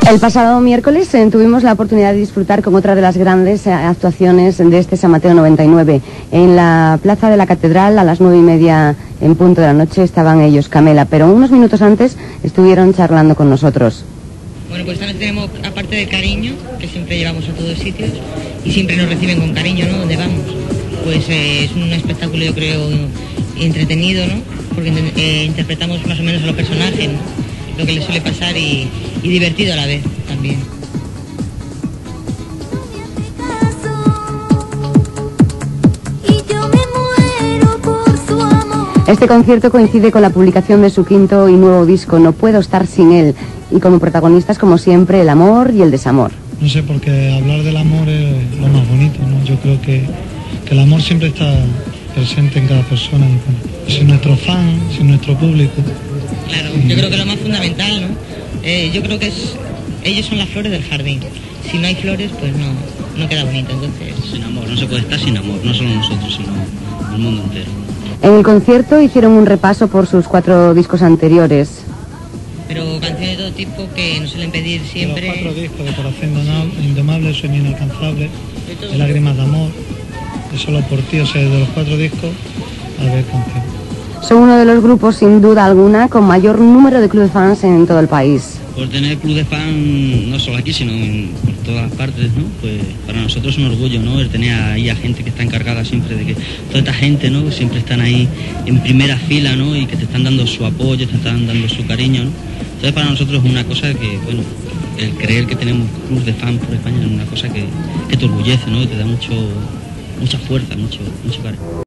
El pasado miércoles tuvimos la oportunidad de disfrutar con otra de las grandes actuaciones de este San Mateo 99. En la plaza de la Catedral, a las 9:30 en punto de la noche, estaban ellos, Camela, pero unos minutos antes estuvieron charlando con nosotros. Bueno, pues también tenemos, aparte del cariño, que siempre llevamos a todos sitios, y siempre nos reciben con cariño, ¿no?, donde vamos. Pues es un espectáculo, yo creo, entretenido, ¿no?, porque interpretamos más o menos a los personajes, ¿no?, lo que les suele pasar y divertido a la vez también. Este concierto coincide con la publicación de su quinto y nuevo disco, No puedo estar sin él, y como protagonistas, como siempre, el amor y el desamor. No sé, porque hablar del amor es lo más bonito, ¿no? Yo creo que el amor siempre está presente en cada persona, y bueno, sin nuestro fan, sin nuestro público. Claro, yo creo que lo más fundamental, ¿no? Yo creo que ellos son las flores del jardín. Si no hay flores, pues no queda bonito, entonces... Sin amor, no se puede estar sin amor, no solo nosotros, sino el mundo entero. En el concierto hicieron un repaso por sus 4 discos anteriores. Pero canciones de todo tipo que nos suelen pedir siempre... Los 4 discos de Corazón Indomable, Sueño Inalcanzable, de Lágrimas de Amor, de Solo por ti, o sea, de los 4 discos, a ver canciones. Son uno de los grupos, sin duda alguna, con mayor número de club de fans en todo el país. Por tener club de fan, no solo aquí, sino por todas partes, ¿no? Pues para nosotros es un orgullo, ¿no?, el tener ahí a gente que está encargada siempre de que toda esta gente, ¿no?, siempre están ahí en primera fila, ¿no?, y que te están dando su apoyo, te están dando su cariño, ¿no? Entonces para nosotros es una cosa que, bueno, el creer que tenemos club de fan por España es una cosa que te orgullece, ¿no?, y te da mucha fuerza, mucho cariño.